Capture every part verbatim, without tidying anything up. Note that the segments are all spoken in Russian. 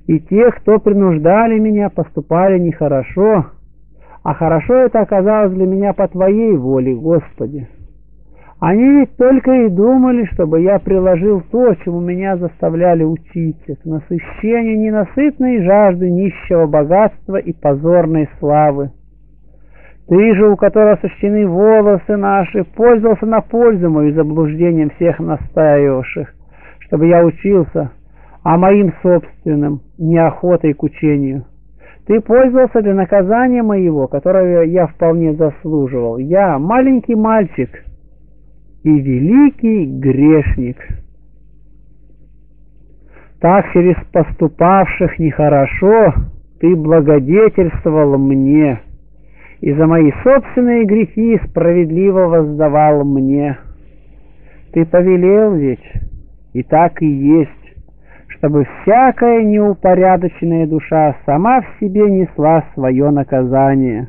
и те, кто принуждали меня, поступали нехорошо, а хорошо это оказалось для меня по Твоей воле, Господи. Они ведь только и думали, чтобы я приложил то, чему меня заставляли учиться, к насыщению ненасытной жажды нищего богатства и позорной славы. Ты же, у которого сочтены волосы наши, пользовался на пользу мою заблуждением всех настаивавших, чтобы я учился, а моим собственным неохотой к учению. Ты пользовался для наказания моего, которое я вполне заслуживал. Я маленький мальчик и великий грешник. Так через поступавших нехорошо ты благодетельствовал мне, и за мои собственные грехи справедливо воздавал мне. Ты повелел ведь, и так и есть, чтобы всякая неупорядоченная душа сама в себе несла свое наказание.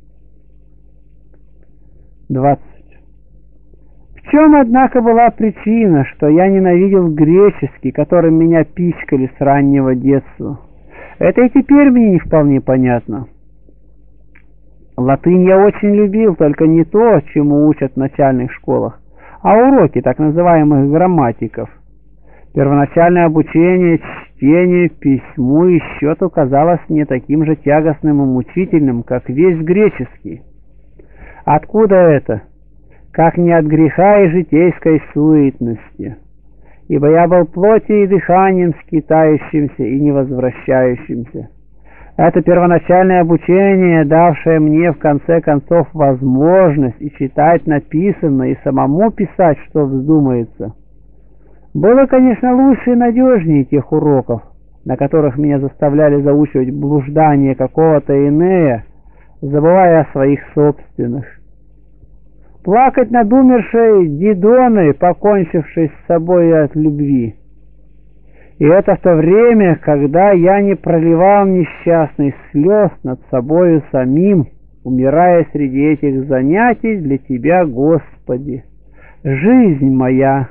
двадцать. В чем, однако, была причина, что я ненавидел греческий, которым меня пичкали с раннего детства? Это и теперь мне не вполне понятно. Латынь я очень любил, только не то, чему учат в начальных школах, а уроки так называемых грамматиков. Первоначальное обучение чтению, письму и счету казалось мне таким же тягостным и мучительным, как весь греческий. Откуда это? Как не от греха и житейской суетности, ибо я был плотью и дыханием скитающимся и невозвращающимся. Это первоначальное обучение, давшее мне в конце концов возможность и читать написанное, и самому писать, что вздумается, было, конечно, лучше и надежнее тех уроков, на которых меня заставляли заучивать блуждание какого-то Энея, забывая о своих собственных. Плакать над умершей Дидоной, покончившей с собой от любви. И это в то время, когда я не проливал несчастных слез над собою самим, умирая среди этих занятий для Тебя, Господи. Жизнь моя!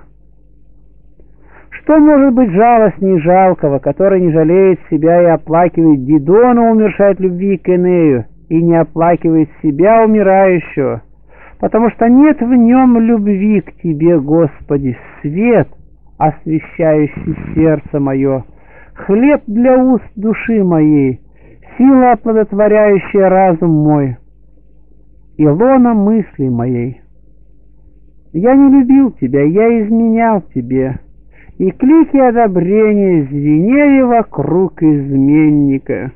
Что может быть жалостней жалкого, который не жалеет себя и оплакивает Дидону, умершей от любви к Энею, и не оплакивает себя, умирающего, потому что нет в нем любви к Тебе, Господи, свет, освещающий сердце мое, хлеб для уст души моей, сила, оплодотворяющая разум мой, и лона мысли моей. Я не любил Тебя, я изменял Тебе, и клики одобрения звенели вокруг изменника.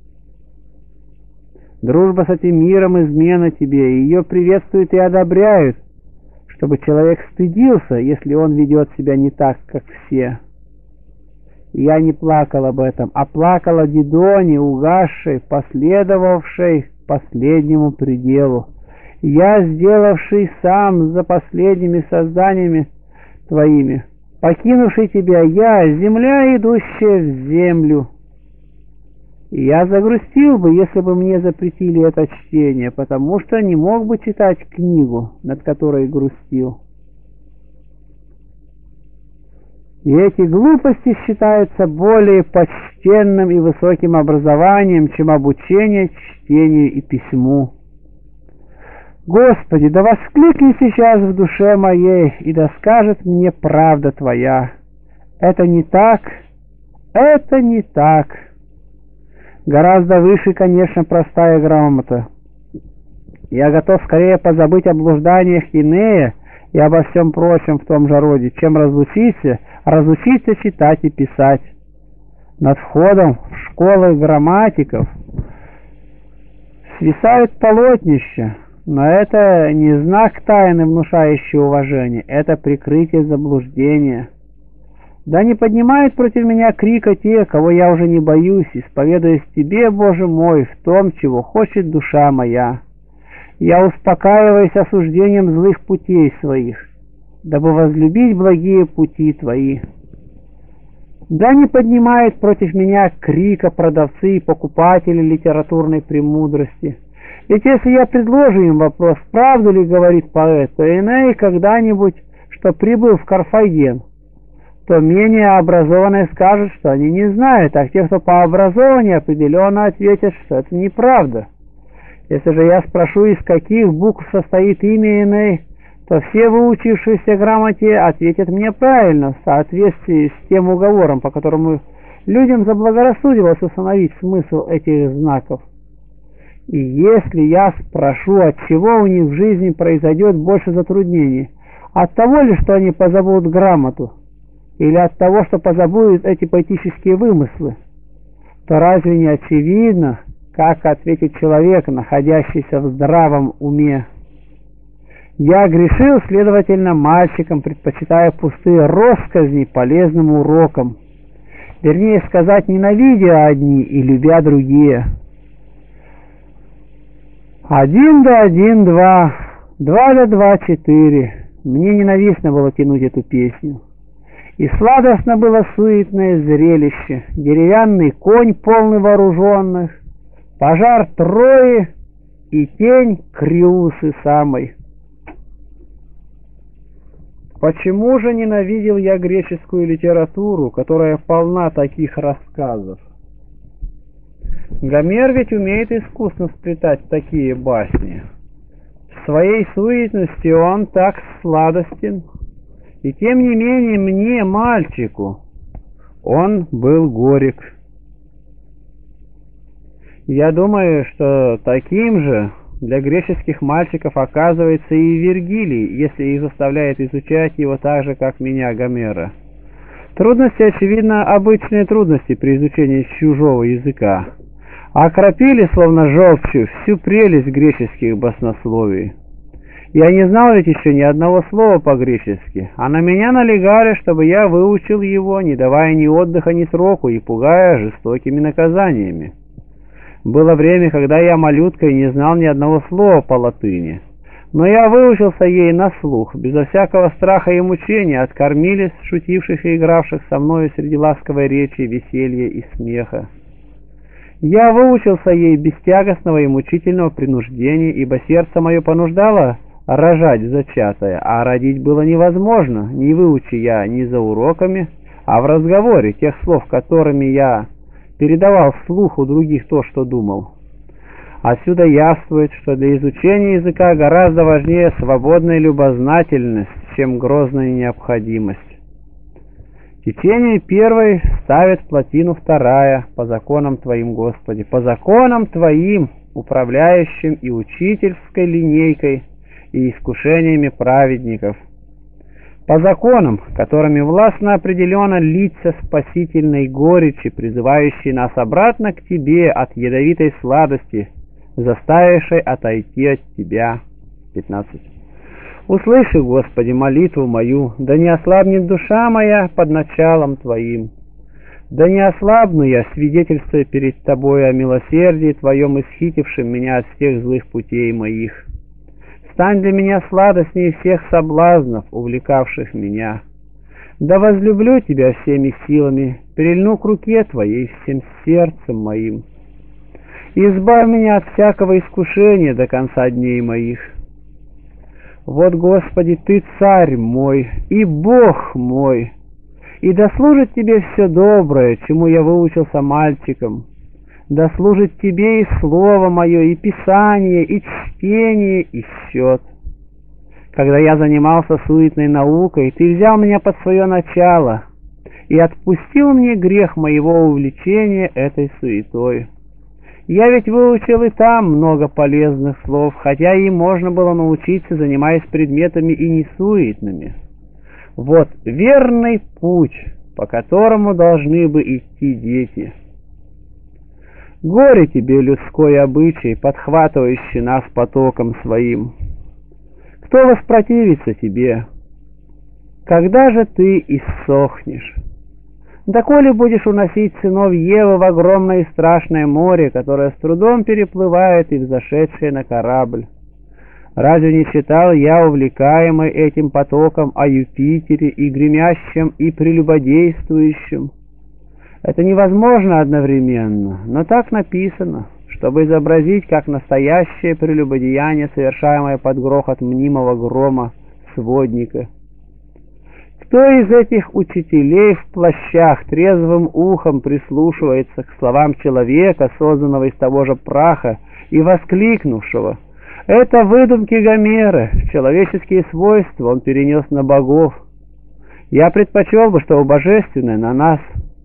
Дружба с этим миром измена Тебе, и ее приветствуют и одобряют, чтобы человек стыдился, если он ведет себя не так, как все. Я не плакал об этом, а плакал о Дидоне, угасшей, последовавшей к последнему пределу. Я, сделавший сам за последними созданиями Твоими, покинувший Тебя, я, земля, идущая в землю. И я загрустил бы, если бы мне запретили это чтение, потому что не мог бы читать книгу, над которой грустил. И эти глупости считаются более почтенным и высоким образованием, чем обучение чтению и письму. Господи, да воскликни сейчас в душе моей, и да скажет мне правда Твоя. Это не так, это не так. Гораздо выше, конечно, простая грамота. Я готов скорее позабыть о блужданиях Энея и обо всем прочем в том же роде, чем разучиться, разучиться читать и писать. Над входом в школы грамматиков свисают полотнища, но это не знак тайны, внушающий уважение, это прикрытие заблуждения. Да не поднимают против меня крика те, кого я уже не боюсь, исповедуясь Тебе, Боже мой, в том, чего хочет душа моя. Я успокаиваюсь осуждением злых путей своих, дабы возлюбить благие пути Твои. Да не поднимают против меня крика продавцы и покупатели литературной премудрости. Ведь если я предложу им вопрос, правду ли говорит поэт, то Эней когда-нибудь, что прибыл в Карфаген, то менее образованные скажут, что они не знают, а те, кто по образованию, определенно ответят, что это неправда. Если же я спрошу, из каких букв состоит имя Эней, то все выучившиеся грамоте ответят мне правильно, в соответствии с тем уговором, по которому людям заблагорассудилось установить смысл этих знаков. И если я спрошу, от чего у них в жизни произойдет больше затруднений, от того ли, что они позабудут грамоту, или от того, что позабудут эти поэтические вымыслы, то разве не очевидно, как ответит человек, находящийся в здравом уме? Я грешил, следовательно, мальчиком, предпочитая пустые россказни полезным урокам. Вернее сказать, ненавидя одни и любя другие. Один да один, два, два да два, четыре. Мне ненавистно было тянуть эту песню. И сладостно было суетное зрелище. Деревянный конь, полный вооруженных, пожар Трои и тень Криусы самой. Почему же ненавидел я греческую литературу, которая полна таких рассказов? Гомер ведь умеет искусно сплетать такие басни. В своей суетности он так сладостен, и тем не менее мне, мальчику, он был горек. Я думаю, что таким же для греческих мальчиков оказывается и Вергилий, если их заставляет изучать его так же, как меня, Гомера. Трудности, очевидно, обычные трудности при изучении чужого языка, окропили, словно желчью, всю прелесть греческих баснословий. Я не знал ведь еще ни одного слова по-гречески, а на меня налегали, чтобы я выучил его, не давая ни отдыха, ни сроку, и пугая жестокими наказаниями. Было время, когда я малюткой не знал ни одного слова по латыни, но я выучился ей на слух, безо всякого страха и мучения, от кормилец, шутивших и игравших со мною среди ласковой речи, веселья и смеха. Я выучился ей без тягостного и мучительного принуждения, ибо сердце мое понуждало рожать зачатое, а родить было невозможно, не выучи я ни за уроками, а в разговоре тех слов, которыми я передавал вслух у других то, что думал. Отсюда явствует, что для изучения языка гораздо важнее свободная любознательность, чем грозная необходимость. Течение первой ставит плотину вторая, по законам Твоим, Господи, по законам Твоим, управляющим и учительской линейкой, и искушениями праведников, по законам, которыми властно определено лица спасительной горечи, призывающей нас обратно к Тебе от ядовитой сладости, заставившей отойти от Тебя. пятнадцать. Услыши, Господи, молитву мою, да не ослабнет душа моя под началом Твоим. Да не ослабну я, свидетельствуя перед Тобой о милосердии Твоем, исхитившем меня от всех злых путей моих. Стань для меня сладостнее всех соблазнов, увлекавших меня. Да возлюблю Тебя всеми силами, прильну к руке Твоей всем сердцем моим. Избавь меня от всякого искушения до конца дней моих. Вот, Господи, Ты царь мой и Бог мой, и да служит Тебе все доброе, чему я выучился мальчиком. Да служит Тебе и слово мое, и писание, и чтение, и счет. Когда я занимался суетной наукой, Ты взял меня под свое начало и отпустил мне грех моего увлечения этой суетой. Я ведь выучил и там много полезных слов, хотя и можно было научиться, занимаясь предметами и несуетными. Вот верный путь, по которому должны бы идти дети. Горе тебе, людской обычай, подхватывающий нас потоком своим. Кто воспротивится тебе? Когда же ты иссохнешь? Доколе будешь уносить сынов Евы в огромное и страшное море, которое с трудом переплывает и взошедшее на корабль? Разве не читал я, увлекаемый этим потоком, о Юпитере и гремящем, и прелюбодействующем? Это невозможно одновременно, но так написано, чтобы изобразить, как настоящее прелюбодеяние, совершаемое под грохот мнимого грома сводника. Кто из этих учителей в плащах трезвым ухом прислушивается к словам человека, созданного из того же праха, и воскликнувшего: «Это выдумки Гомера, человеческие свойства он перенес на богов. Я предпочел бы, чтобы божественное на нас».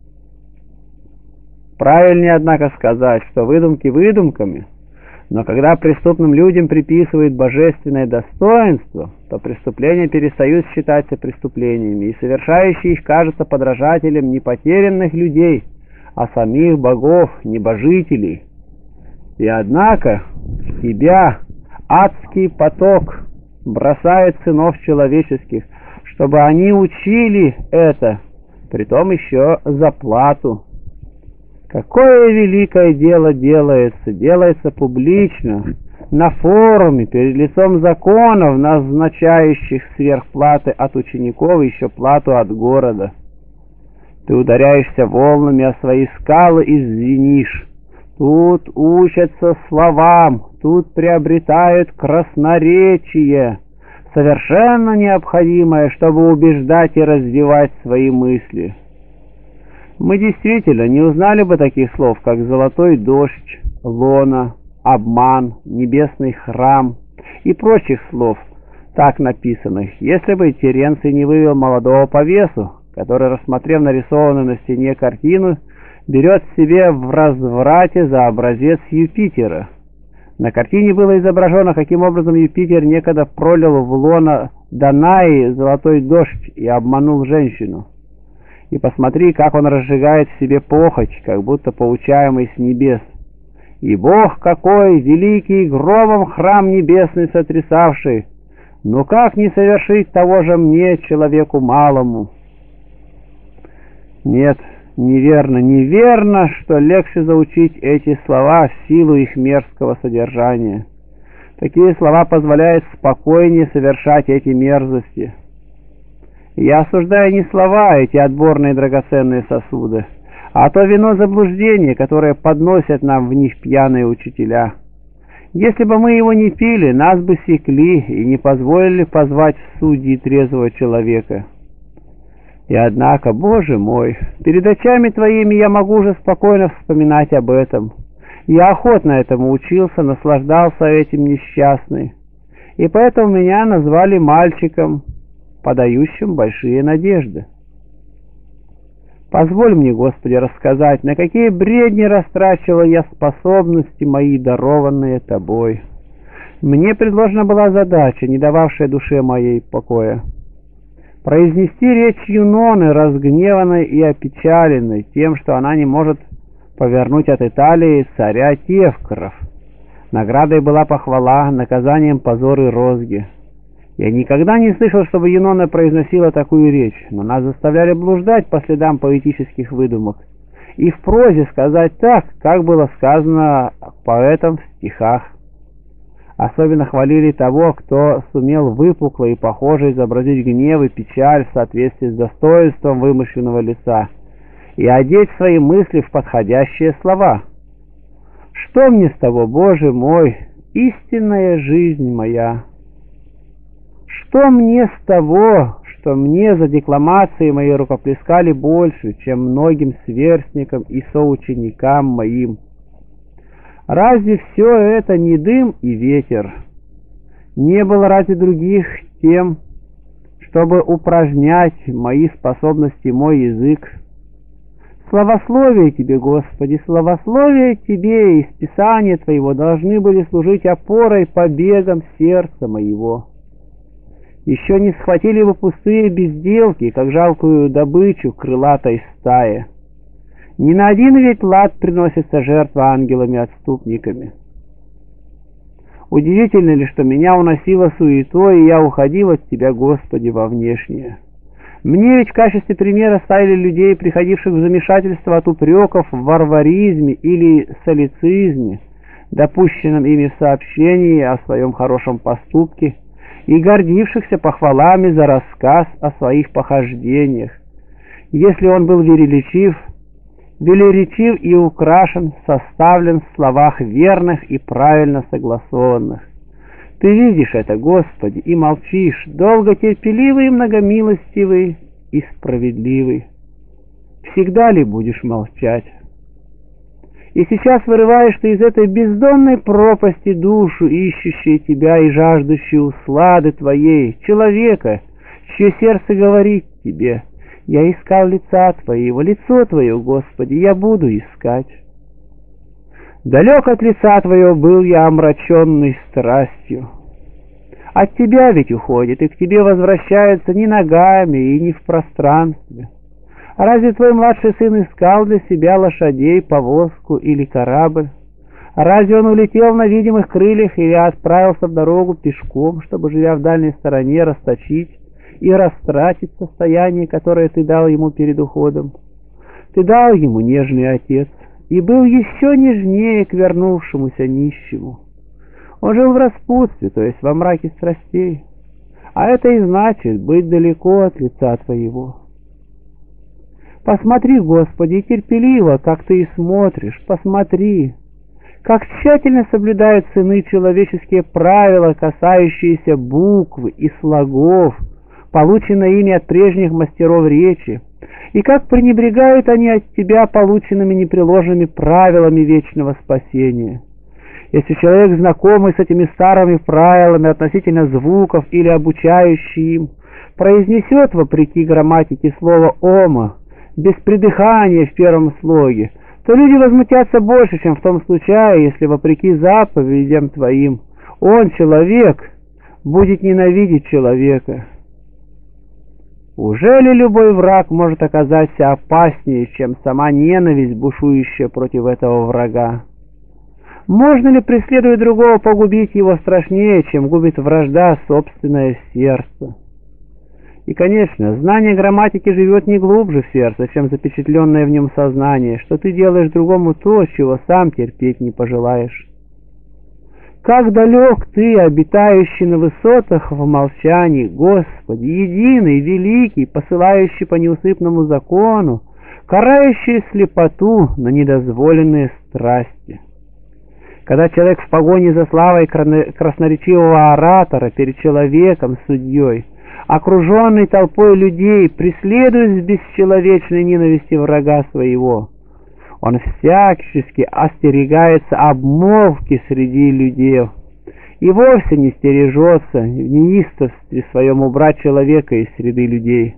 Правильнее, однако, сказать, что выдумки выдумками, но когда преступным людям приписывают божественное достоинство, то преступления перестают считаться преступлениями, и совершающий их кажется подражателем не потерянных людей, а самих богов, небожителей. И однако в тебя адский поток бросает сынов человеческих, чтобы они учили это, притом еще за плату. Какое великое дело делается, делается публично, на форуме, перед лицом законов, назначающих сверхплаты от учеников и еще плату от города. Ты ударяешься волнами о свои скалы и звенишь. Тут учатся словам, тут приобретают красноречие, совершенно необходимое, чтобы убеждать и развивать свои мысли. Мы действительно не узнали бы таких слов, как «золотой дождь», «лона», «обман», «небесный храм» и прочих слов, так написанных, если бы Теренций не вывел молодого повесу, который, рассмотрев нарисованную на стене картину, берет себе в разврате за образец Юпитера. На картине было изображено, каким образом Юпитер некогда пролил в лоно Данаи золотой дождь и обманул женщину. И посмотри, как он разжигает в себе похоть, как будто поучаемый с небес. И Бог какой, великий, громом храм небесный сотрясавший! Но как не совершить того же мне, человеку малому? Нет, неверно, неверно, что легче заучить эти слова в силу их мерзкого содержания. Такие слова позволяют спокойнее совершать эти мерзости. Я осуждаю не слова, эти отборные драгоценные сосуды, а то вино заблуждения, которое подносят нам в них пьяные учителя. Если бы мы его не пили, нас бы секли и не позволили позвать в судьи трезвого человека. И однако, Боже мой, перед очами Твоими я могу уже спокойно вспоминать об этом. Я охотно этому учился, наслаждался этим несчастный, и поэтому меня назвали мальчиком, подающим большие надежды. Позволь мне, Господи, рассказать, на какие бредни растрачивал я способности мои, дарованные Тобой. Мне предложена была задача, не дававшая душе моей покоя. Произнести речь Юноны, разгневанной и опечаленной тем, что она не может повернуть от Италии царя Тевкров. Наградой была похвала, наказанием позор и розги. Я никогда не слышал, чтобы Юнона произносила такую речь, но нас заставляли блуждать по следам поэтических выдумок и в прозе сказать так, как было сказано поэтом в стихах. Особенно хвалили того, кто сумел выпукло и похоже изобразить гнев и печаль в соответствии с достоинством вымышленного лица и одеть свои мысли в подходящие слова. Что мне с того, Боже мой, истинная жизнь моя? Что мне с того, что мне за декламации мои рукоплескали больше, чем многим сверстникам и соученикам моим? Разве все это не дым и ветер? Не было ради других тем, чтобы упражнять мои способности, мой язык? Славословие Тебе, Господи, славословие Тебе, и Писания Твоего должны были служить опорой побегам сердца моего. Еще не схватили бы пустые безделки, как жалкую добычу крылатой стаи. Не на один ведь лад приносится жертва ангелами-отступниками. Удивительно ли, что меня уносило суетой, и я уходил от Тебя, Господи, во внешнее? Мне ведь в качестве примера ставили людей, приходивших в замешательство от упреков в варваризме или солицизме, допущенном ими в сообщении о своем хорошем поступке, и гордившихся похвалами за рассказ о своих похождениях, если он был велеречив, велеречив и украшен, составлен в словах верных и правильно согласованных. Ты видишь это, Господи, и молчишь, долго терпеливый и многомилостивый, и справедливый. Всегда ли будешь молчать? И сейчас вырываешь ты из этой бездонной пропасти душу, ищущей тебя и жаждущей услады твоей, человека, чье сердце говорит тебе: «Я искал лица Твоего, лицо Твое, Господи, я буду искать». Далек от лица Твоего был я, омраченный страстью. От Тебя ведь уходит, и к Тебе возвращается не ногами и не в пространстве. А разве Твой младший сын искал для себя лошадей, повозку или корабль? А разве он улетел на видимых крыльях или отправился в дорогу пешком, чтобы, живя в дальней стороне, расточить и растратить состояние, которое Ты дал ему перед уходом? Ты дал ему, нежный отец, и был еще нежнее к вернувшемуся нищему. Он жил в распутстве, то есть во мраке страстей, а это и значит быть далеко от лица Твоего. Посмотри, Господи, терпеливо, как Ты и смотришь, посмотри, как тщательно соблюдают сыны человеческие правила, касающиеся букв и слогов, полученные ими от прежних мастеров речи, и как пренебрегают они от Тебя полученными непреложными правилами вечного спасения. Если человек, знакомый с этими старыми правилами относительно звуков или обучающий им, произнесет вопреки грамматике слово «ома», без придыхания в первом слоге, то люди возмутятся больше, чем в том случае, если вопреки заповедям Твоим он, человек, будет ненавидеть человека. Ужели любой враг может оказаться опаснее, чем сама ненависть, бушующая против этого врага? Можно ли, преследуя другого, погубить его страшнее, чем губит вражда собственное сердце? И, конечно, знание грамматики живет не глубже в сердце, чем запечатленное в нем сознание, что ты делаешь другому то, чего сам терпеть не пожелаешь. Как далек Ты, обитающий на высотах в молчании, Господи, единый, великий, посылающий по неусыпному закону, карающий слепоту на недозволенные страсти. Когда человек в погоне за славой красноречивого оратора перед человеком, судьей, окруженный толпой людей, преследует с бесчеловечной ненависти врага своего, он всячески остерегается обмолвки среди людей и вовсе не стережется в неистовстве своем убрать человека из среды людей.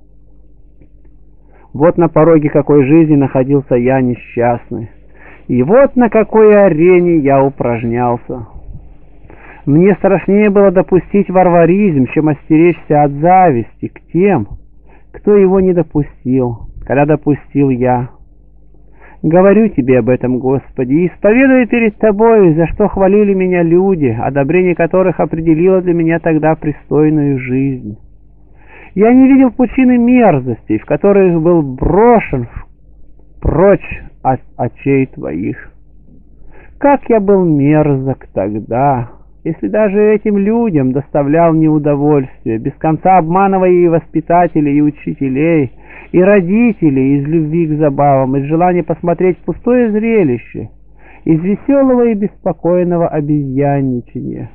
Вот на пороге какой жизни находился я несчастный, и вот на какой арене я упражнялся. Мне страшнее было допустить варваризм, чем остеречься от зависти к тем, кто его не допустил, когда допустил я. Говорю Тебе об этом, Господи, и исповедую перед Тобой, за что хвалили меня люди, одобрение которых определило для меня тогда пристойную жизнь. Я не видел пучины мерзостей, в которых был брошен прочь от очей Твоих. Как я был мерзок тогда, если даже этим людям доставлял неудовольствие, без конца обманывая и воспитателей, и учителей, и родителей из любви к забавам, из желания посмотреть пустое зрелище, из веселого и беспокойного обезьянничания.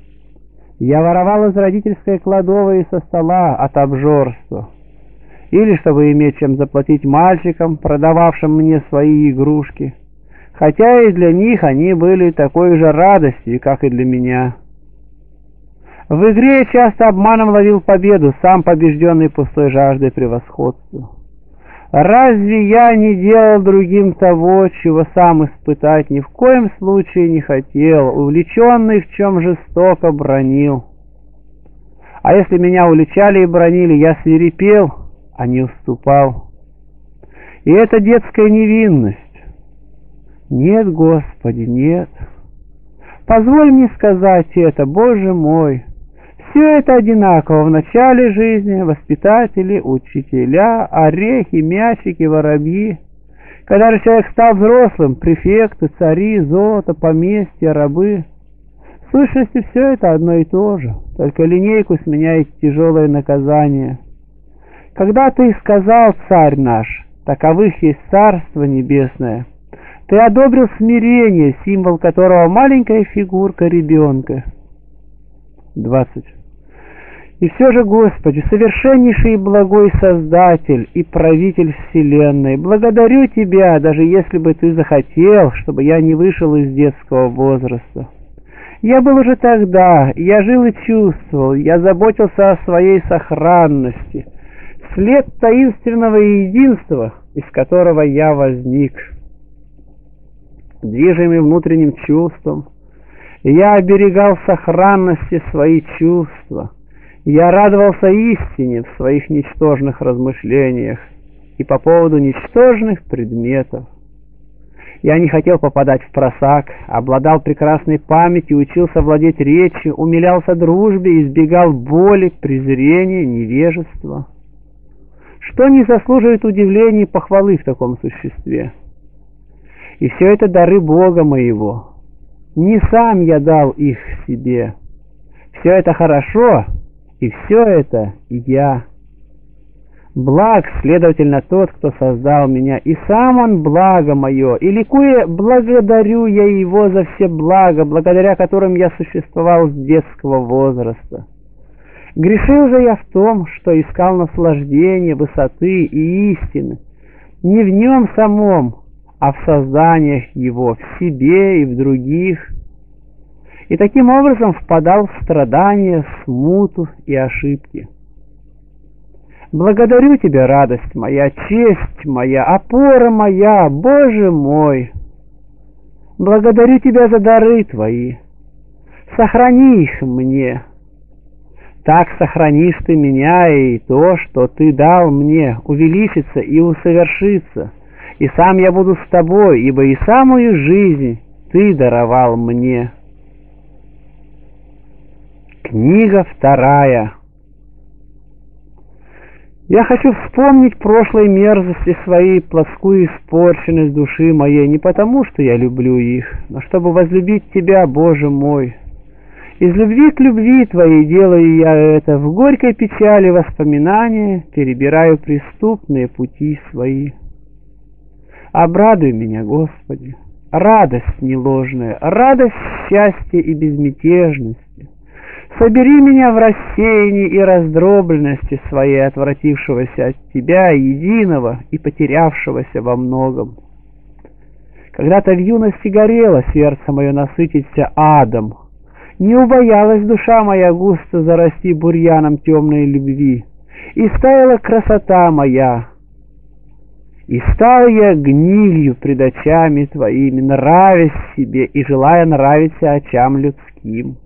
Я воровал из родительской кладовой и со стола от обжорства, или чтобы иметь чем заплатить мальчикам, продававшим мне свои игрушки, хотя и для них они были такой же радостью, как и для меня. В игре я часто обманом ловил победу, сам побежденный пустой жаждой превосходства. Разве я не делал другим того, чего сам испытать ни в коем случае не хотел, увлеченный в чем жестоко бранил? А если меня уличали и бранили, я свирепел, а не уступал. И это детская невинность. Нет, Господи, нет. Позволь мне сказать это, Боже мой. Все это одинаково в начале жизни: воспитатели, учителя, орехи, мячики, воробьи. Когда же человек стал взрослым, префекты, цари, золото, поместья, рабы. В сущности, все это одно и то же, только линейку сменяет тяжелое наказание. Когда Ты сказал, Царь наш, таковых есть Царство Небесное, Ты одобрил смирение, символ которого маленькая фигурка ребенка. двадцать. И все же, Господи, совершеннейший и благой Создатель и Правитель Вселенной, благодарю Тебя, даже если бы Ты захотел, чтобы я не вышел из детского возраста. Я был уже тогда, я жил и чувствовал, я заботился о своей сохранности, след таинственного единства, из которого я возник. Движимый внутренним чувством, я оберегал сохранности свои чувства. Я радовался истине в своих ничтожных размышлениях и по поводу ничтожных предметов. Я не хотел попадать в просак, обладал прекрасной памятью, учился владеть речью, умилялся дружбе, избегал боли, презрения, невежества. Что не заслуживает удивления и похвалы в таком существе? И все это дары Бога моего. Не сам я дал их себе. Все это хорошо, и все это я. Благ, следовательно, тот, кто создал меня, и сам он благо мое, и ликуя, благодарю я его за все блага, благодаря которым я существовал с детского возраста. Грешил же я в том, что искал наслаждения, высоты и истины, не в нем самом, а в созданиях его, в себе и в других, и таким образом впадал в страдания, смуту и ошибки. Благодарю Тебя, радость моя, честь моя, опора моя, Боже мой! Благодарю Тебя за дары Твои, сохрани их мне. Так сохранишь Ты меня, и то, что Ты дал мне, увеличится и усовершится, и сам я буду с Тобой, ибо и самую жизнь Ты даровал мне. Книга вторая. Я хочу вспомнить прошлой мерзости своей, плоскую испорченность души моей, не потому, что я люблю их, но чтобы возлюбить Тебя, Боже мой. Из любви к любви Твоей делаю я это, в горькой печали воспоминания перебираю преступные пути свои. Обрадуй меня, Господи, радость неложная, радость счастья и безмятежности. Собери меня в рассеянии и раздробленности своей, отвратившегося от Тебя, единого и потерявшегося во многом. Когда-то в юности горело сердце мое насытиться адом, не убоялась душа моя густо зарасти бурьяном темной любви, и стаяла красота моя, и стал я гнилью пред очами Твоими, нравясь себе и желая нравиться очам людским.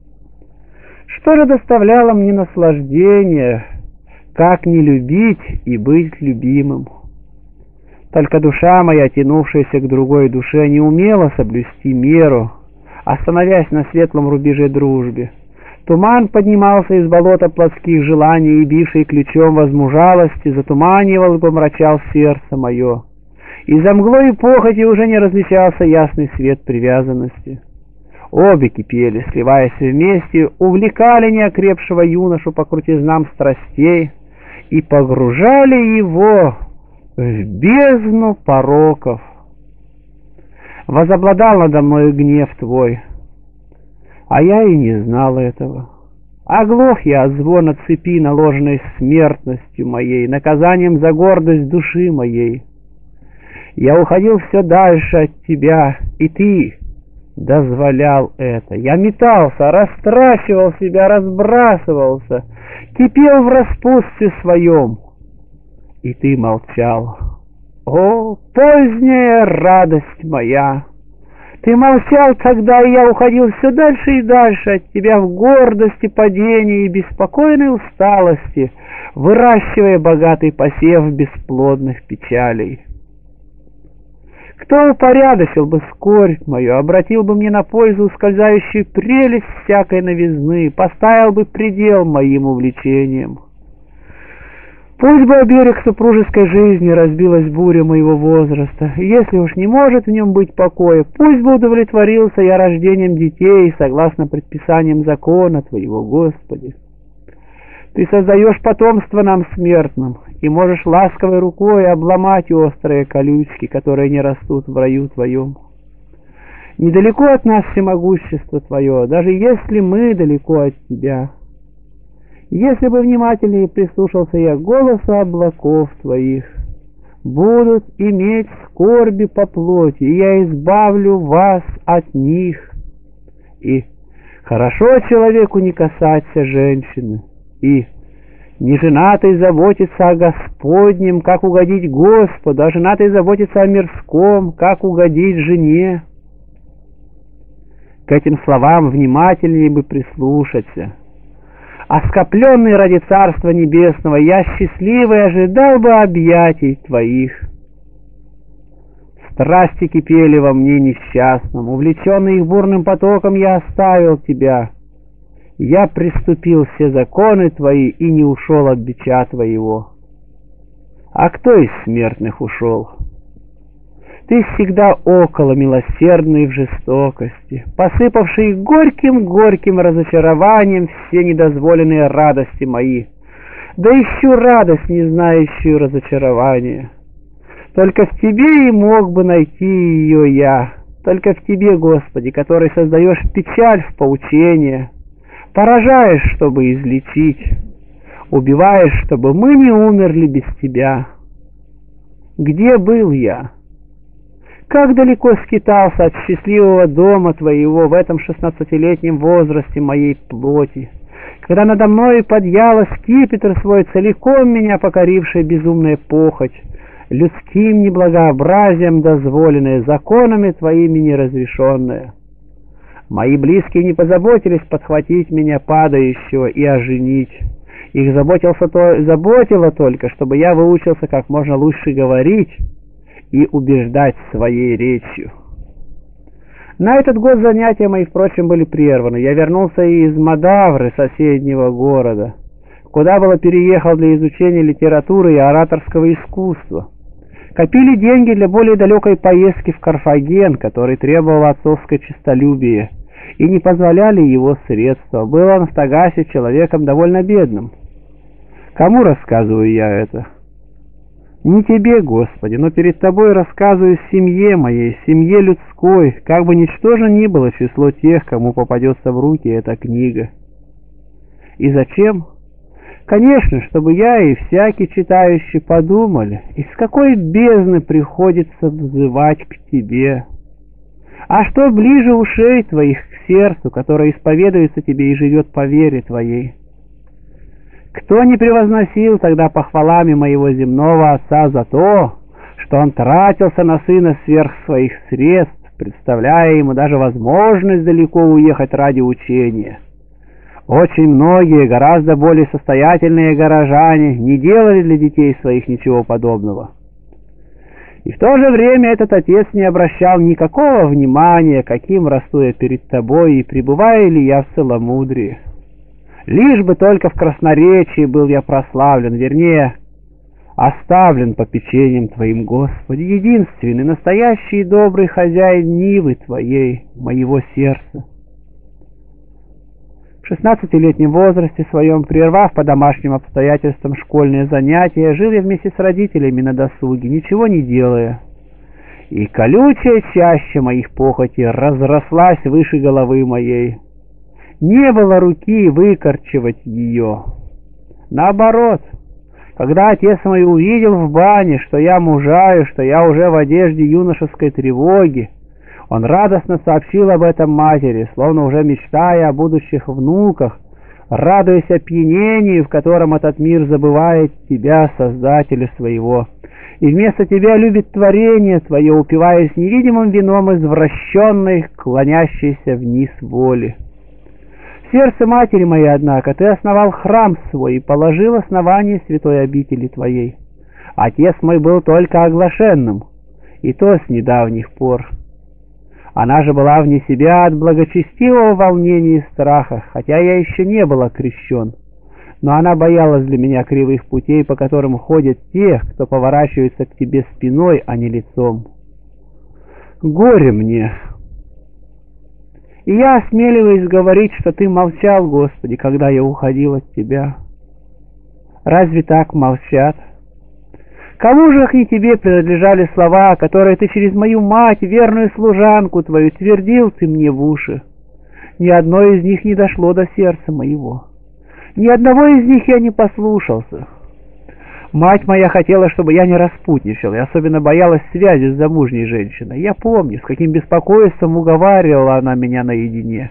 Что же доставляло мне наслаждение, как не любить и быть любимым? Только душа моя, тянувшаяся к другой душе, не умела соблюсти меру, остановясь на светлом рубеже дружбы. Туман поднимался из болота плотских желаний, и, бивший ключом возмужалости, затуманивал и помрачал сердце мое. И за мглой похоти уже не различался ясный свет привязанности. Обе кипели, сливаясь вместе, увлекали неокрепшего юношу по крутизнам страстей и погружали его в бездну пороков. Возобладал надо мною гнев Твой, а я и не знал этого. Оглох я от звона цепи, наложенной смертностью моей, наказанием за гордость души моей. Я уходил все дальше от Тебя, и Ты дозволял это. Я метался, растрачивал себя, разбрасывался, кипел в распутстве своем, и Ты молчал. О, поздняя радость моя! Ты молчал, когда я уходил все дальше и дальше от Тебя в гордости, падении и беспокойной усталости, выращивая богатый посев бесплодных печалей. Кто упорядочил бы скорбь мою, обратил бы мне на пользу ускользающую прелесть всякой новизны, поставил бы предел моим увлечениям? Пусть бы о берег супружеской жизни разбилась буря моего возраста, и если уж не может в нем быть покоя, пусть бы удовлетворился я рождением детей, согласно предписаниям закона Твоего, Господи. Ты создаешь потомство нам смертным, и можешь ласковой рукой обломать острые колючки, которые не растут в раю Твоем. Недалеко от нас всемогущество Твое, даже если мы далеко от Тебя. Если бы внимательнее прислушался я к голосу облаков твоих, будут иметь скорби по плоти, и я избавлю вас от них. И хорошо человеку не касаться женщины, и неженатый заботится о Господнем, как угодить Господу, а женатый заботится о мирском, как угодить жене. К этим словам внимательнее бы прислушаться. Оскопленный ради Царства Небесного, я счастливый ожидал бы объятий твоих. Страсти кипели во мне несчастном, увлеченный их бурным потоком, я оставил тебя. Я приступил все законы твои и не ушел от бича твоего. А кто из смертных ушел? Ты всегда около, милосердный в жестокости, посыпавший горьким-горьким разочарованием все недозволенные радости мои. Да ищу радость, не знающую разочарования. Только в тебе и мог бы найти ее я, только в тебе, Господи, который создаешь печаль в поучение, поражаешь, чтобы излечить, убиваешь, чтобы мы не умерли без тебя. Где был я? Как далеко скитался от счастливого дома твоего в этом шестнадцатилетнем возрасте моей плоти, когда надо мной подъяла скипетр свой, целиком меня покорившая безумная похоть, людским неблагообразием дозволенное, законами твоими неразрешенное. Мои близкие не позаботились подхватить меня падающего и оженить. Их заботился то, заботило только, чтобы я выучился как можно лучше говорить и убеждать своей речью. На этот год занятия мои, впрочем, были прерваны. Я вернулся из Мадавры, соседнего города, куда было переехал для изучения литературы и ораторского искусства. Копили деньги для более далекой поездки в Карфаген, который требовал отцовское честолюбие, и не позволяли его средства. Был он в Тагасе человеком довольно бедным. Кому рассказываю я это? Не тебе, Господи, но перед тобой рассказываю семье моей, семье людской, как бы ничтожно ни было число тех, кому попадется в руки эта книга. И зачем? Конечно, чтобы я и всякий читающий подумали, из какой бездны приходится взывать к тебе. А что ближе ушей твоих к сердцу, которое исповедуется тебе и живет по вере твоей? Кто не превозносил тогда похвалами моего земного отца за то, что он тратился на сына сверх своих средств, представляя ему даже возможность далеко уехать ради учения? Очень многие, гораздо более состоятельные горожане не делали для детей своих ничего подобного. И в то же время этот отец не обращал никакого внимания, каким расту я перед тобой и пребываю ли я в целомудрии. Лишь бы только в красноречии был я прославлен, вернее, оставлен попечением Твоим, Господи, единственный, настоящий и добрый хозяин нивы Твоей, моего сердца. В шестнадцатилетнем возрасте своем, прервав по домашним обстоятельствам школьные занятия, жил я вместе с родителями на досуге, ничего не делая. И колючая чаща моих похотей разрослась выше головы моей. Не было руки выкорчевать ее. Наоборот, когда отец мой увидел в бане, что я мужаю, что я уже в одежде юношеской тревоги, он радостно сообщил об этом матери, словно уже мечтая о будущих внуках, радуясь опьянению, в котором этот мир забывает тебя, Создателя своего, и вместо тебя любит творение твое, упиваясь невидимым вином извращенной, клонящейся вниз воли. В сердце матери моей, однако, ты основал храм свой и положил основание святой обители твоей. Отец мой был только оглашенным, и то с недавних пор. Она же была вне себя от благочестивого волнения и страха, хотя я еще не был окрещен. Но она боялась для меня кривых путей, по которым ходят те, кто поворачивается к тебе спиной, а не лицом. Горе мне! И я осмеливаюсь говорить, что ты молчал, Господи, когда я уходил от тебя. Разве так молчат? Кому же, и тебе, принадлежали слова, которые ты через мою мать, верную служанку твою, твердил ты мне в уши? Ни одно из них не дошло до сердца моего. Ни одного из них я не послушался. Мать моя хотела, чтобы я не распутничал, и особенно боялась связи с замужней женщиной. Я помню, с каким беспокойством уговаривала она меня наедине.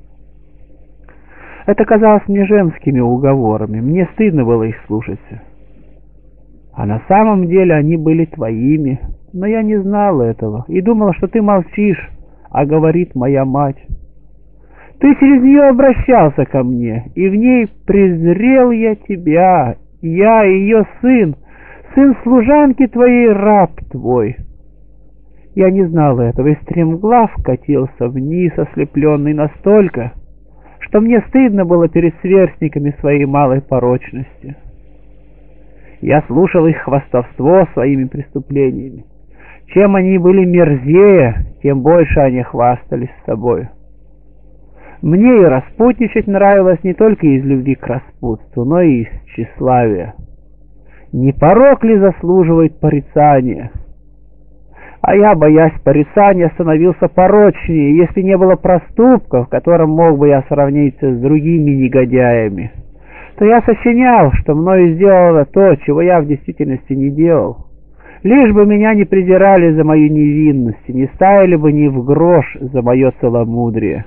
Это казалось мне женскими уговорами, мне стыдно было их слушать. А на самом деле они были твоими, но я не знал этого и думал, что ты молчишь, а говорит моя мать. Ты через нее обращался ко мне, и в ней презрел я тебя, я ее сын, сын служанки твоей, раб твой. Я не знал этого, и стремглав катился вниз, ослепленный настолько, что мне стыдно было перед сверстниками своей малой порочности. Я слушал их хвастовство своими преступлениями. Чем они были мерзее, тем больше они хвастались собой. Мне и распутничать нравилось не только из любви к распутству, но и из тщеславия. Не порок ли заслуживает порицания? А я, боясь порицания, становился порочнее, если не было проступков, которым мог бы я сравниться с другими негодяями, то я сочинял, что мною сделано то, чего я в действительности не делал. Лишь бы меня не презирали за мою невинность, не ставили бы ни в грош за мое целомудрие.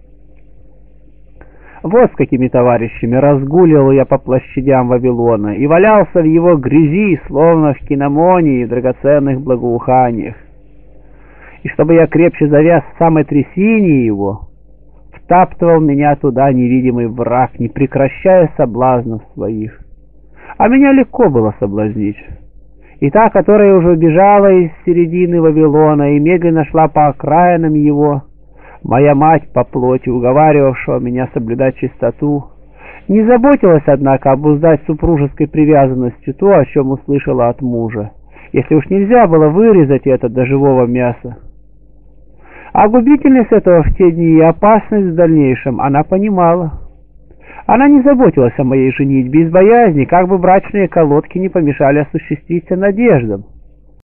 Вот с какими товарищами разгуливал я по площадям Вавилона и валялся в его грязи, словно в киномонии и драгоценных благоуханиях. И чтобы я крепче завяз в самой трясине его, втаптывал меня туда невидимый враг, не прекращая соблазнов своих. А меня легко было соблазнить. И та, которая уже убежала из середины Вавилона и медленно шла по окраинам его, моя мать по плоти, уговаривавшая меня соблюдать чистоту, не заботилась, однако, обуздать супружеской привязанностью то, о чем услышала от мужа, если уж нельзя было вырезать это до живого мяса. А губительность этого в те дни и опасность в дальнейшем она понимала. Она не заботилась о моей женитьбе из боязни, как бы брачные колодки не помешали осуществиться надеждам.